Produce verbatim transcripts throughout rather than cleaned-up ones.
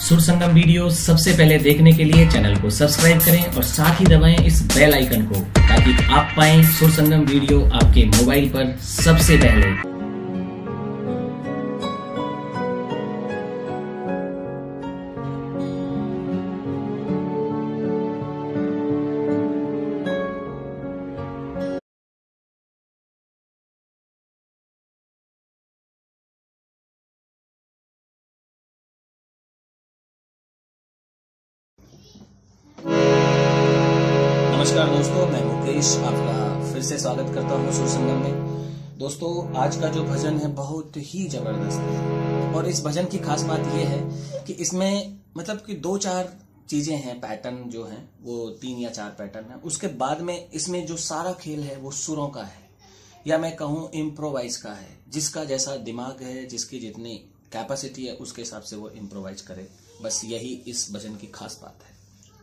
सुर संगम वीडियो सबसे पहले देखने के लिए चैनल को सब्सक्राइब करें और साथ ही दबाएं इस बेल आइकन को ताकि आप पाएं सुर संगम वीडियो आपके मोबाइल पर सबसे पहले। नमस्कार दोस्तों, मैं मुकेश आपका फिर से स्वागत करता हूँ सुर संगम में। दोस्तों, आज का जो भजन है बहुत ही जबरदस्त है और इस भजन की खास बात यह है कि इसमें मतलब कि दो चार चीजें हैं, पैटर्न जो हैं वो तीन या चार पैटर्न है। उसके बाद में इसमें जो सारा खेल है वो सुरों का है या मैं कहूँ इम्प्रोवाइज का है। जिसका जैसा दिमाग है, जिसकी जितनी कैपेसिटी है उसके हिसाब से वो इम्प्रोवाइज करे, बस यही इस भजन की खास बात है।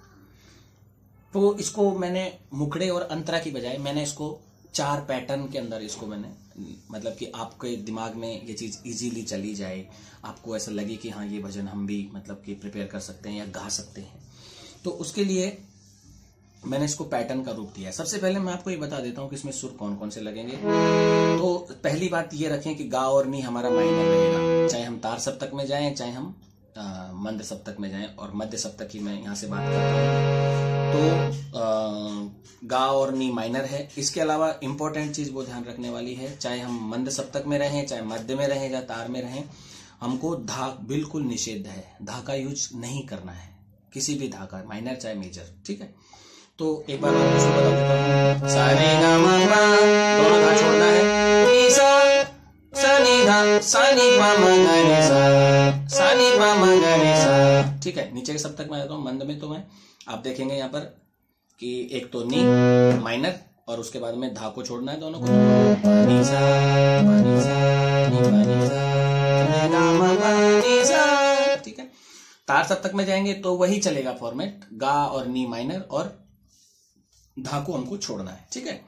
तो इसको मैंने मुखड़े और अंतरा की बजाय मैंने इसको चार पैटर्न के अंदर इसको मैंने मतलब कि आपके दिमाग में ये चीज इजीली चली जाए, आपको ऐसा लगे कि हाँ ये भजन हम भी मतलब कि प्रिपेयर कर सकते हैं या गा सकते हैं। तो उसके लिए मैंने इसको पैटर्न का रूप दिया है। सबसे पहले मैं आपको ये बता देता हूँ कि इसमें सुर कौन कौन से लगेंगे। तो पहली बात ये रखें कि गा और नी हमारा माइनर रहेगा, चाहे हम तार सप्तक में जाएं चाहे हम आ, मंद सप्तक में जाएं, और मध्य सप्तक की मैं यहाँ से बात करता हूँ। तो आ, गा और नी माइनर है। इसके अलावा इंपॉर्टेंट चीज वो ध्यान रखने वाली है, चाहे हम मंद सप्तक में रहें चाहे मध्य में रहें या तार में रहें, हमको धा बिल्कुल निषेध है, धा का यूज नहीं करना है, किसी भी धा का, माइनर चाहे मेजर, ठीक है। तो एक बार मैं आपको बता देता हूँ, सा रे गा मा पा दोनों धा छोड़ना है, नी सा सा नी धा सा नी पा मा गा रे सा सा नी पा मा गा रे सा, ठीक है। नीचे के सप्तक में आता हूँ, मंद में तो मैं आप देखेंगे यहाँ पर कि एक तो नी माइनर और उसके बाद में धा को छोड़ना है दोनों को, नी सा नी सा नी पा नी सा रे गा मा पा नी सा, ठीक है। तार सप्तक में जाएंगे तो वही चलेगा फॉर्मेट, गा और नी माइनर और धा को हमको छोड़ना है, ठीक है।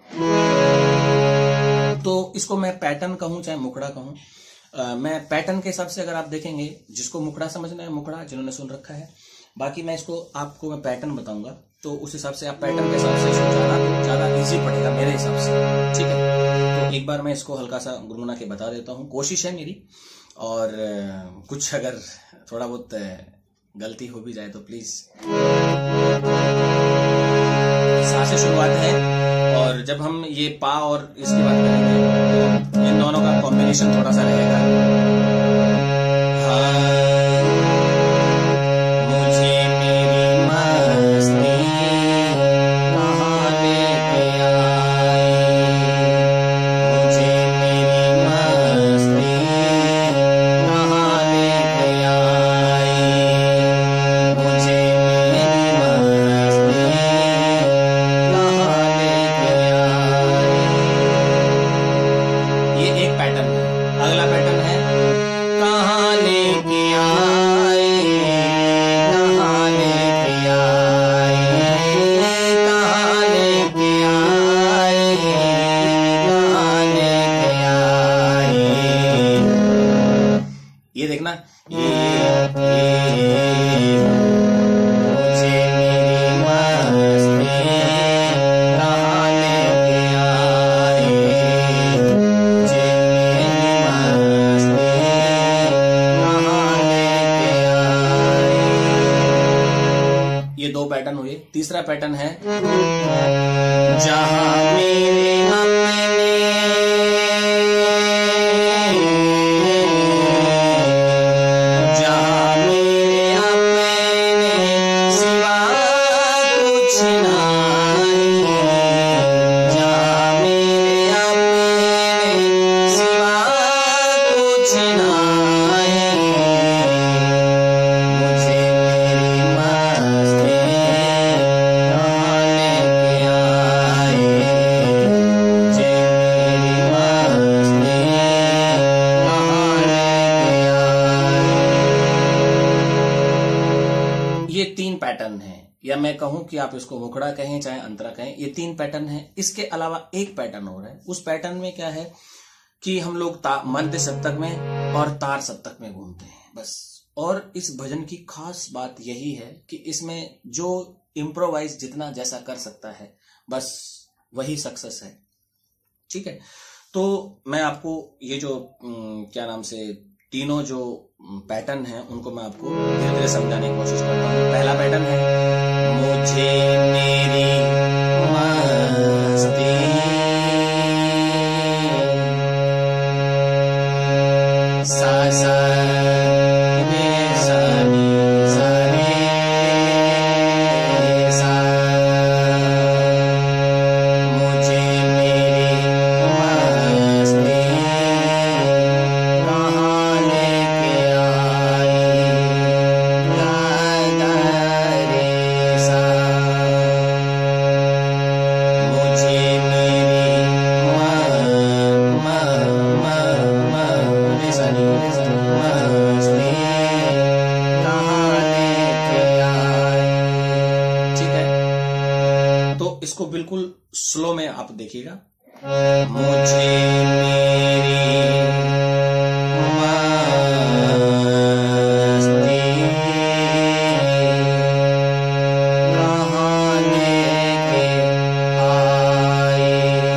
तो इसको मैं पैटर्न कहूं चाहे मुखड़ा कहूं, आ, मैं पैटर्न के हिसाब से अगर आप देखेंगे, जिसको मुखड़ा समझना है मुखड़ा, जिन्होंने सुन रखा है, बाकी मैं इसको आपको मैं पैटर्न बताऊंगा तो उस हिसाब से आप पैटर्न के हिसाब से ज्यादा ज्यादा इजी पड़ेगा मेरे हिसाब से, ठीक है। तो एक बार मैं इसको हल्का सा गुनगुना के बता देता हूँ, कोशिश है मेरी, और कुछ अगर थोड़ा बहुत गलती हो भी जाए तो प्लीज। सा से शुरुआत है और जब हम ये पा और इसकी बात करेंगे तो इन दोनों का कॉम्बिनेशन थोड़ा सा रहेगा। हाँ, अगला पैटर्न है कहाँ लेके आए, कहाँ लेके आए, कहाँ लेके आए, कहाँ लेके आए। ये देखना, ये, ये मुझे मेरी मस्ती कहाँ लेके आए, ये दो पैटर्न हुए। तीसरा पैटर्न है जहां मेरे अपने, जहां मेरे अपने सिवा कुछ नहीं, जहां मेरे अपने सिवा कुछ नहीं, मुझे मेरी मस्ती ये तीन पैटर्न है, या मैं कहूं कि आप इसको मुखड़ा कहें चाहे अंतरा कहें, ये तीन पैटर्न है। इसके अलावा एक पैटर्न और है। उस पैटर्न में क्या है कि हम लोग मध्य सप्तक में और तार सप्तक में घूमते हैं, बस और इस भजन की खास बात यही है कि इसमें जो इम्प्रोवाइज जितना जैसा कर सकता है बस वही सक्सेस है। ठीक है, तो मैं आपको ये जो क्या नाम से तीनों जो पैटर्न हैं उनको मैं आपको धीरे धीरे समझाने की कोशिश करता हूँ। पहला पैटर्न है मुझे मेरी मस्ती, सा सा रे सा नी सा रे सा, मुझे मेरी मस्ती कहाँ लेके आई, गा गा रे सा, मुझे मेरी म म म म रे सा नी रे सा नी मस्ती कहाँ लेके आई। ठीक है, तो इसको बिल्कुल स्लो में आप देखिएगा। मुझे मेरी मस्ती कहाँ लेके आई,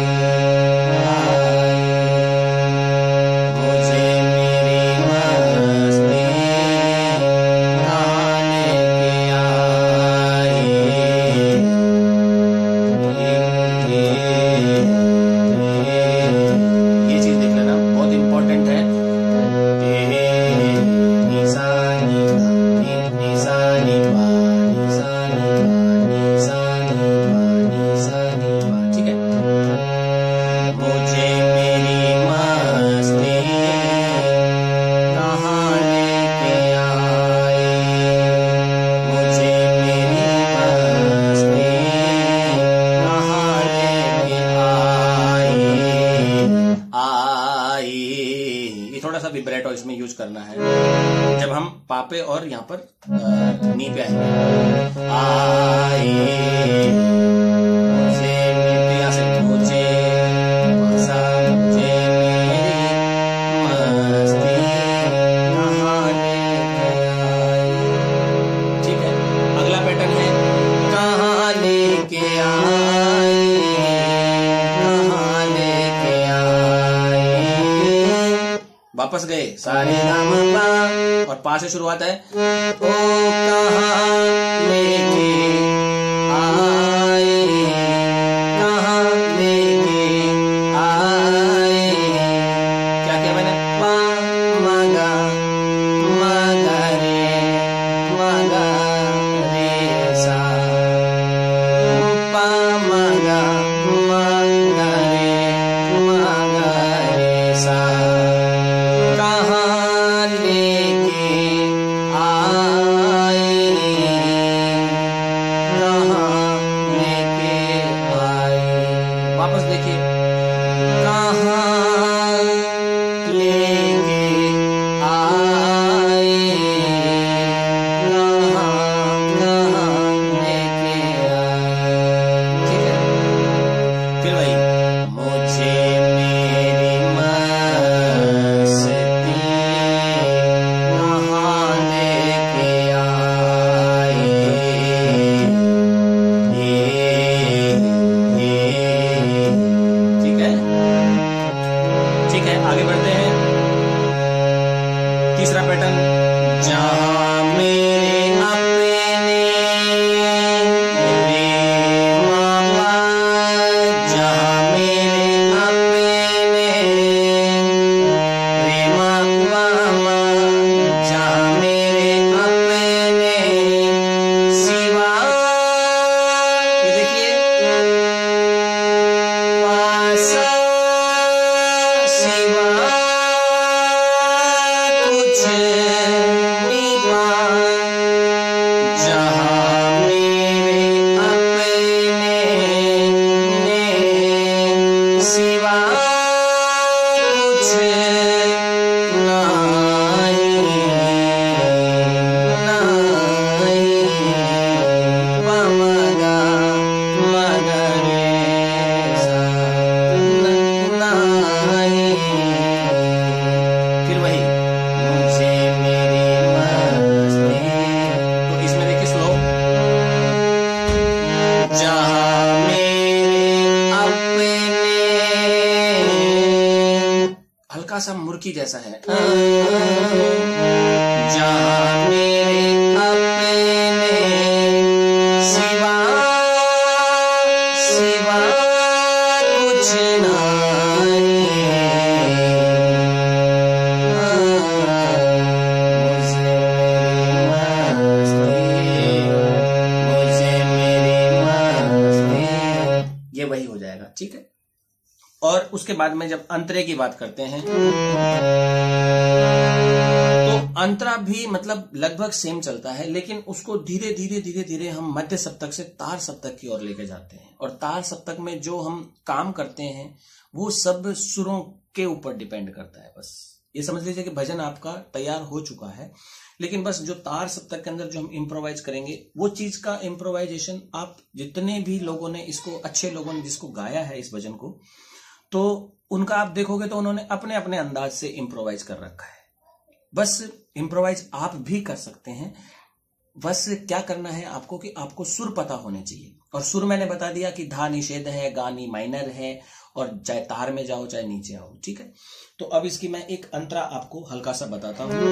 आई, मुझे मेरी मस्ती कहाँ लेके आई। ये चीज देख लेना, बहुत इंपॉर्टेंट है। ठीक है, मुझे मेरी मस्ती कहाँ लेके आई, मुझे मेरी मस्ती कहाँ लेके आई, आई। ये थोड़ा सा विब्रेटो इसमें यूज करना है जब हम पापे और यहाँ पर नी पे आएंगे। आई मुझे यहाँ से मुझे सा, मुझे मेरी मस्ती कहाँ लेके आई। ठीक है, अगला पैटर्न है कहाँ लेके आई, कहाँ लेके आई। वापस गए सारे नाम पा और पा से शुरुआत है, ओ कहाँ लेके आई, कहाँ लेके आई। क्या किया मैंने, पा मगा मगा रे मगा रे सा, पा मगा मगा रे मगा रे सा, कहाँ लेके आई, कहाँ लेके आई। वापस देखिए, कहाँ लेके आई, कहाँ कहाँ लेके मुर्की जैसा है। जहाँ मेरे अपने सिवा सिवा कुछ नहीं, मुझे मेरी मस्ती, ये वही हो जाएगा। ठीक है। और उसके बाद में जब अंतरे की बात करते हैं तो अंतरा भी मतलब लगभग सेम चलता है, लेकिन उसको धीरे धीरे धीरे धीरे हम मध्य सप्तक से तार सप्तक की ओर लेके जाते हैं। और तार सप्तक में जो हम काम करते हैं वो सब सुरों के ऊपर डिपेंड करता है। बस ये समझ लीजिए कि भजन आपका तैयार हो चुका है, लेकिन बस जो तार सप्तक के अंदर जो हम इम्प्रोवाइज करेंगे वो चीज का इम्प्रोवाइजेशन आप जितने भी लोगों ने इसको, अच्छे लोगों ने जिसको गाया है इस भजन को, तो उनका आप देखोगे तो उन्होंने अपने अपने अंदाज से इम्प्रोवाइज कर रखा है। बस इम्प्रोवाइज आप भी कर सकते हैं। बस क्या करना है आपको कि आपको सुर पता होने चाहिए। और सुर मैंने बता दिया कि धा निषेध है, गानी माइनर है, और चाहे तार में जाओ चाहे नीचे आओ। ठीक है। तो अब इसकी मैं एक अंतरा आपको हल्का सा बताता हूं।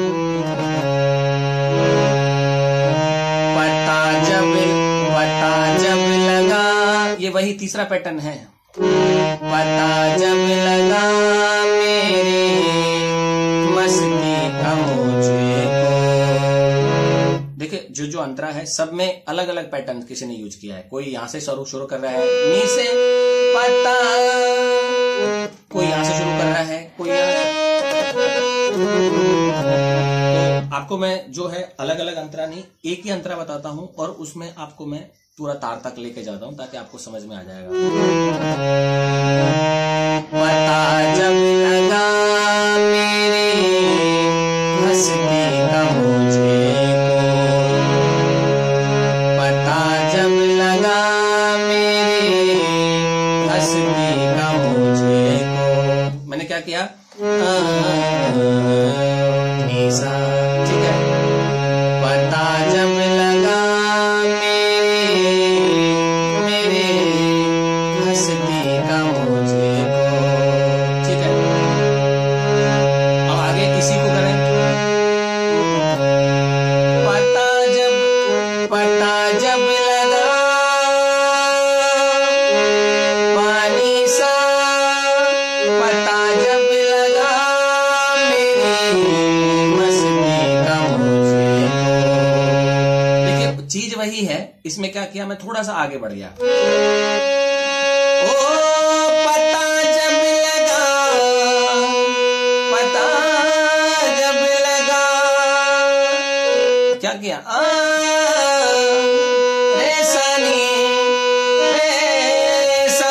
पता जब पता जब लगा, ये वही तीसरा पैटर्न है। पता जब लगा मेरी मस्ती का मुझे को। देखिए जो जो अंतरा है सब में अलग अलग पैटर्न किसी ने यूज किया है। कोई यहां से शुरू शुरू कर रहा है नी से पता, कोई यहां से शुरू कर रहा है, कोई यहाँ। तो आपको मैं जो है अलग अलग अंतरा नहीं, एक ही अंतरा बताता हूं और उसमें आपको मैं पूरा तार तक लेके जाता हूं ताकि आपको समझ में आ जाएगा। पता जब लगा मेरी हंसती का मुझे को, पता जब लगा मेरी हंसती का मुझे को। मैंने क्या किया, निशा। ठीक है। पता जब लगा वही है। इसमें क्या किया, मैं थोड़ा सा आगे बढ़ गया। ओ पता जब लगा, पता जब लगा, क्या किया, आ, रे सनी, रे सा।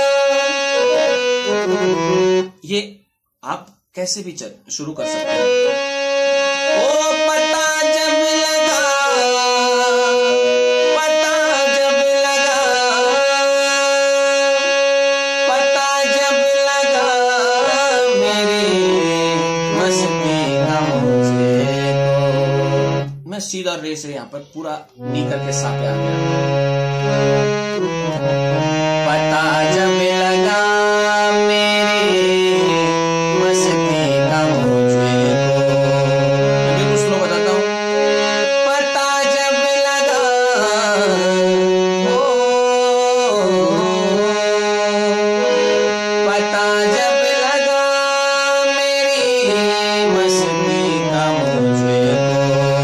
ये आप कैसे भी शुरू कर सकते हैं। ओ पता जब लगा, सीधा रे से यहां पर पूरा नी करके सा पे आ गया। पता जब लगा मेरी मस्ती का मुझे को, मैं बिल्कुल स्लो बताता हूं। पता जब लगा ओ, पता जब लगा मेरी मस्ती का मुझे को,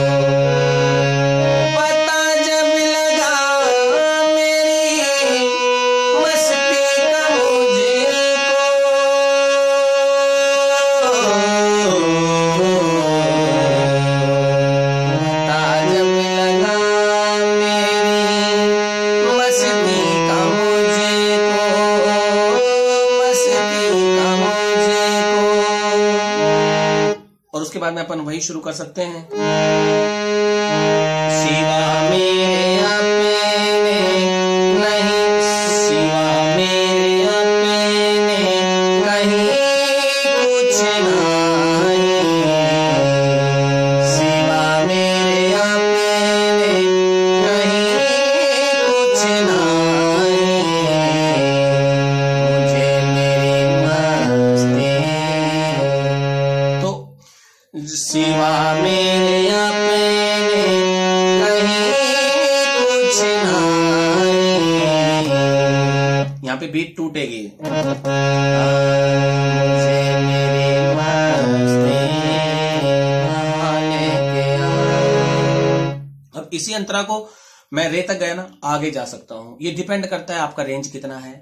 उसके बाद में अपन वही शुरू कर सकते हैं। सिवा मेरे अपने नहीं, सिवा मेरे अपने कहीं कुछ नहीं, सिवा मेरे अपने कहीं कुछ नहीं, मुझे मेरी मस्ती पे बीट टूटेगी। मुझे मेरे मस्ती बहाने के आ। अब इसी अंतरा को मैं रे तक गया ना, आगे जा सकता हूं। ये डिपेंड करता है आपका रेंज कितना है।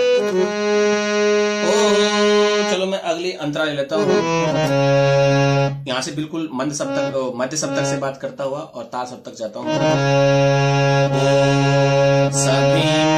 ओ, चलो मैं अगली अंतरा ले लेता हूं। यहां से बिल्कुल मंद सप्तक, मध्य सप्तक से बात करता हुआ और तार सप्तक जाता हूं। सभी